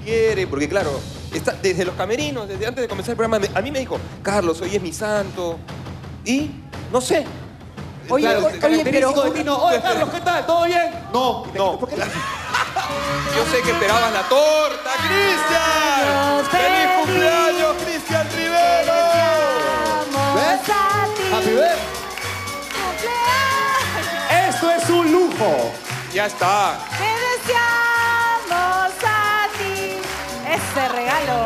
quiere, porque claro, está desde los camerinos, desde antes de comenzar el programa, a mí me dijo, Carlos, hoy es mi santo. Y, no sé. Oye, Claro, pero... de ti no. Oye, Carlos, ¿qué tal? ¿Todo bien? No. ¿Por qué? Yo sé que esperabas la torta, Cristian. ¡Feliz cumpleaños, Cristian Rivero! ¿Ves? Happy birthday. Esto es un lujo. Ya está. Te deseamos a ti ese regalo.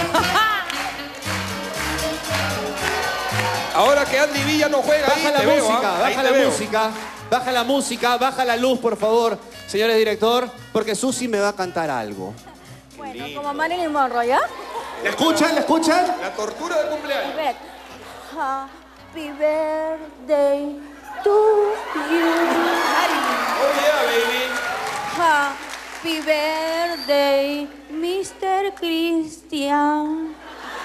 Ahora que Andy Villa no juega Baja ahí, la te veo, música, ¿ah? Ahí baja te la veo. música. Baja la música, baja la luz, por favor, señores director, porque Susi me va a cantar algo. Bueno, como Marilyn Monroe, ¿ya? ¿La escuchan? ¿La escuchan? La tortura de cumpleaños. Espérate. Happy birthday to you. Oh yeah, baby. Happy birthday, Mr. Christian.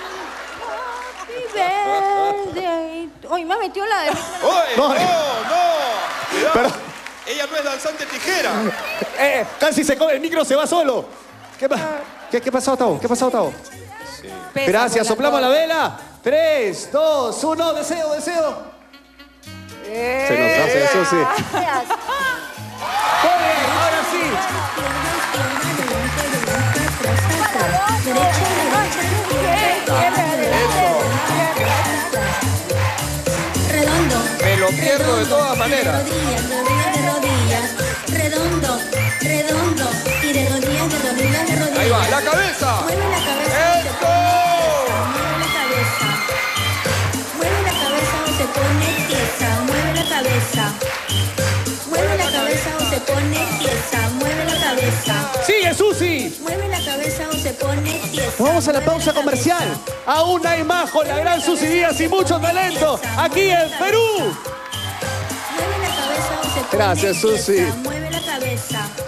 Happy birthday. Uy, me metió la de... ¡Oye! No. ¡No, no! Cuidado. Pero- Ella no es danzante tijera. Casi se come, el micro se va solo. ¿Qué pasó, Tavo? ¿Qué pasó, Tavo? Gracias, soplamos la vela. 3, 2, 1, deseo. Se nos hace eso, sí. Gracias. Muy bien, ahora sí. Redondo. Me lo pierdo de todas maneras. De rodillas. Redondo. Y de rodillas. Ahí va, la cabeza. Mueve la cabeza. ¡Eso! Mueve la cabeza o se pone tiesa. Mueve la cabeza. Mueve la cabeza o se pone tiesa. Mueve la cabeza. Sigue, Susi. Mueve la cabeza o se pone tiesa. Nos vamos a la pausa comercial. Aún hay más con la gran Susi Díaz y mucho talento aquí en Perú. Mueve la cabeza o se pone Gracias, Susi. tiesa. Mueve la cabeza.